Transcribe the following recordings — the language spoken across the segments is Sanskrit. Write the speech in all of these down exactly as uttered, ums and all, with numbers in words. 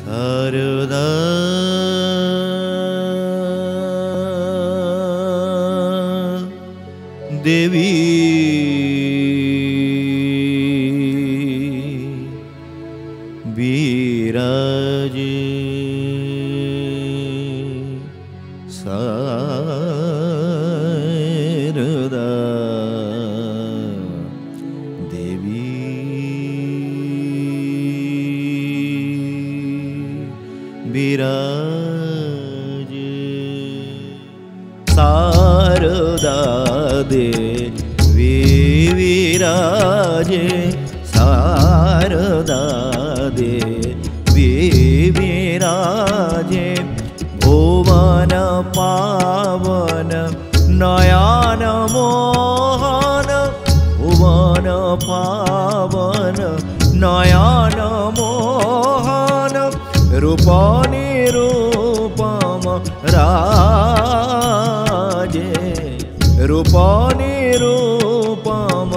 शारदा देवी विराजे शारदा देवी विराजे शारदा देवी विराजे शारदा देवी विराजे भुवन पावन नयन मोहन भुवन पावन नयन मोहन रूप निरूपम राजे रूप निरूपम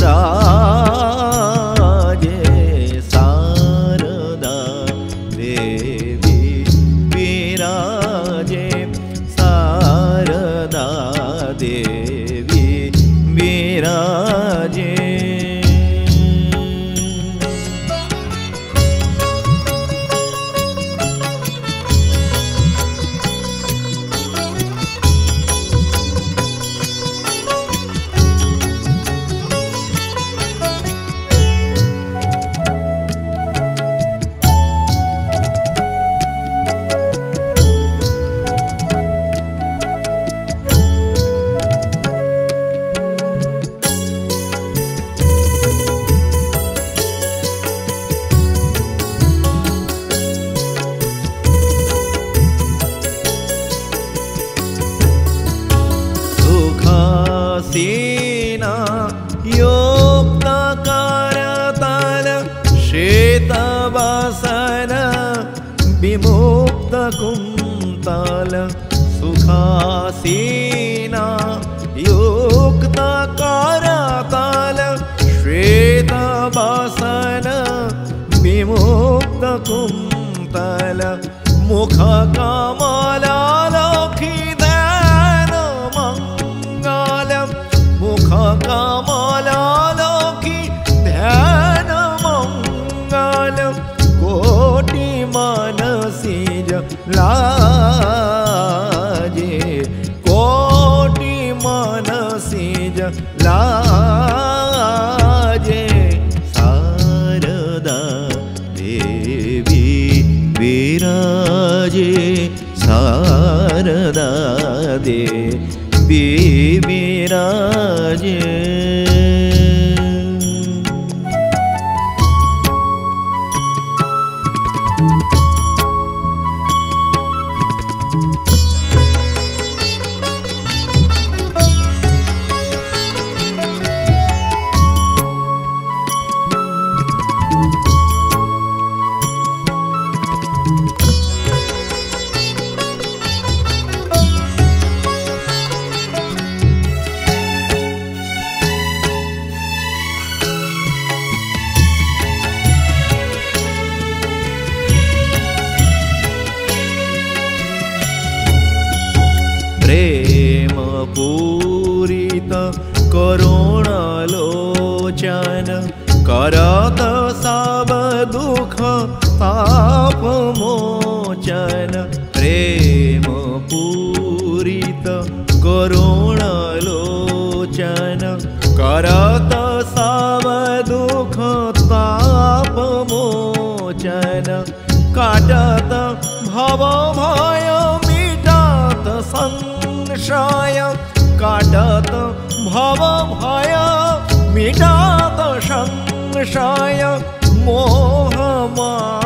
राजे शारदा देवी विराजे शारदा देवी विराजे सीना युक्त करतल श्वेतवसन विमुक्त कुन्तल सुखासीना युक्त करतल श्वेतवसन विमुक्त कुन्तल मुख कमलालखी मुख कमलालखी ध्यान मंगल कोटि मनसिज लाजे कोटि मनसिज लाजे शारदा देवी विराजे शारदा देवी विराजे प्रेम पूरित करुणलोचन करत सब दुख ताप मोचन प्रेम पूरित करुणलोचन करत सब दुख ताप मोचन काटत भव भय संशय काटत भव भय मिटात संशय मोह